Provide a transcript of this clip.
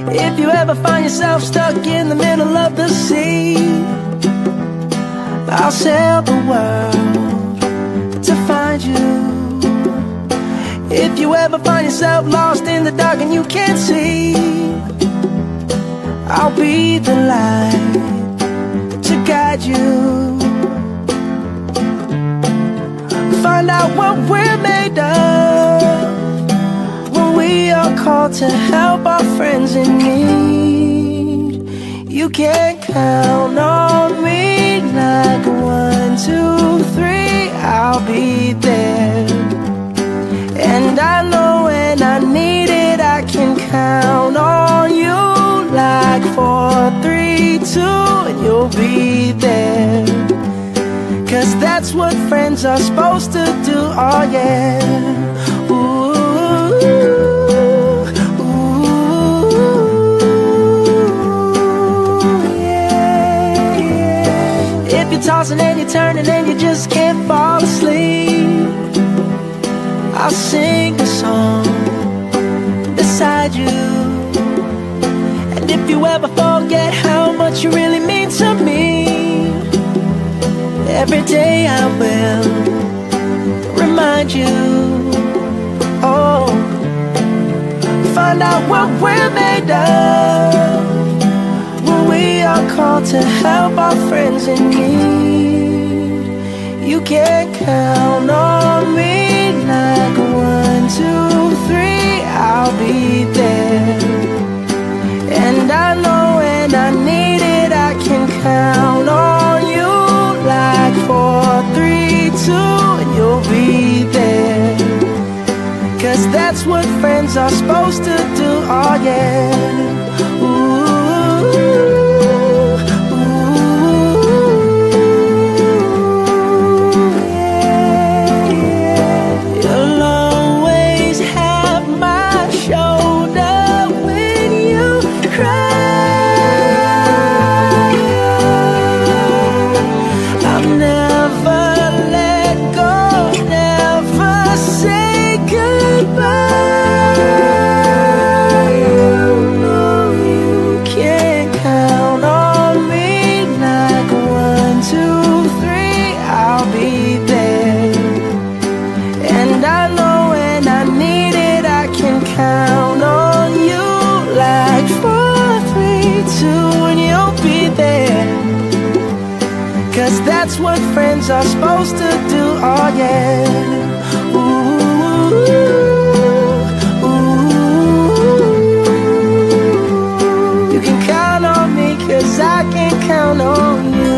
If you ever find yourself stuck in the middle of the sea, I'll sail the world to find you. If you ever find yourself lost in the dark and you can't see, I'll be the light to guide you. Find out what we're made of when we are called to help our friends in need. You can count on me like 1, 2, 3, I'll be there. And I know when I need it, I can count on you like 4, 3, 2, and you'll be there. 'Cause that's what friends are supposed to do, oh yeah. Ooh, yeah, yeah. If you're tossing and you're turning and you just can't fall asleep, I'll sing a song beside you. And if you ever forget how much you really mean to me, every day I will remind you. Oh, find out what we're made of when we are called to help our friends in need. You can count on me like 1, 2, 3, I'll be there. And I know when I need it, I can count on you like 4, 3, 2, and you'll be there. 'Cause that's what friends are supposed to do, oh yeah. Ooh, yeah, yeah. You'll always have my shoulder when you cry. I'll never let go, never say goodbye. You know you can count on me like 1, 2, 3, I'll be there. And I know when I need it, I can count on you like 4, 3, 2, and you'll be there. 'Cause that's what friends are supposed to do, oh yeah. Ooh, ooh. You can count on me 'cause I can count on you.